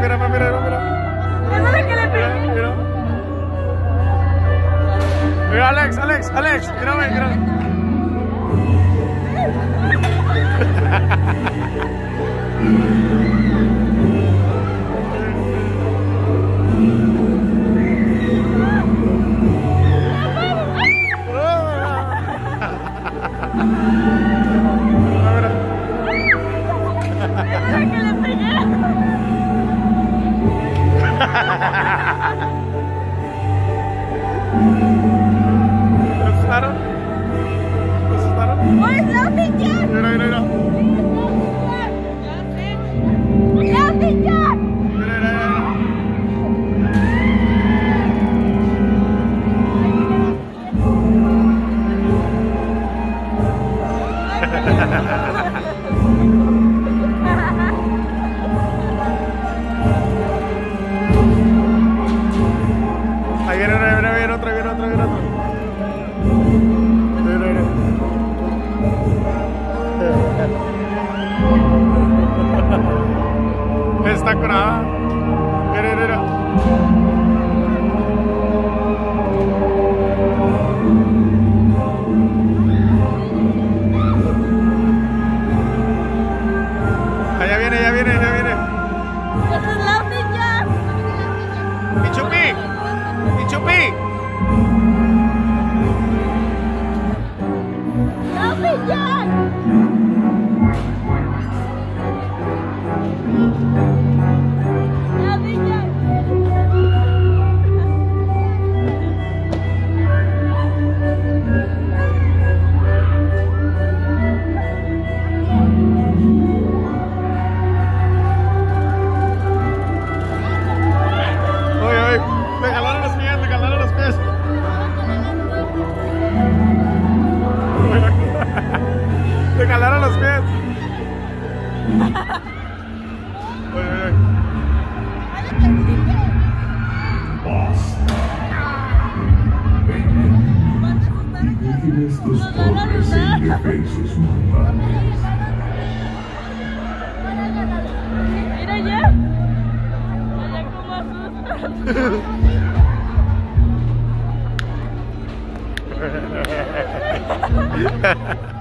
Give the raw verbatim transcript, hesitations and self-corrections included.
mira, mira, mira, mira. Mira que le pegué. Mira, mira, Alex, Alex, Alex, mírame, mira. Mira que le pegué. ¿Te asustaron? ¿Te asustaron? Where's Laughing Jack? Mira, mira, mira. Laughing Jack. Mira, mira, mira. Ahí viene, viene, viene, viene otro, viene otro, viene otro. Mira, mira. Está curada. Mira, mira. Allá viene, ya viene, ya viene. This is Laughing Jack. Pichupi, Pichupi. Laughing Jack. Laughing Jack. Oye, oye, le jalaron los pies, le jalaron los pies. Le jalaron los pies. Oye, oye, oye. Ridiculous distortions in your faces, my Mira ya. Mira cómo asusta.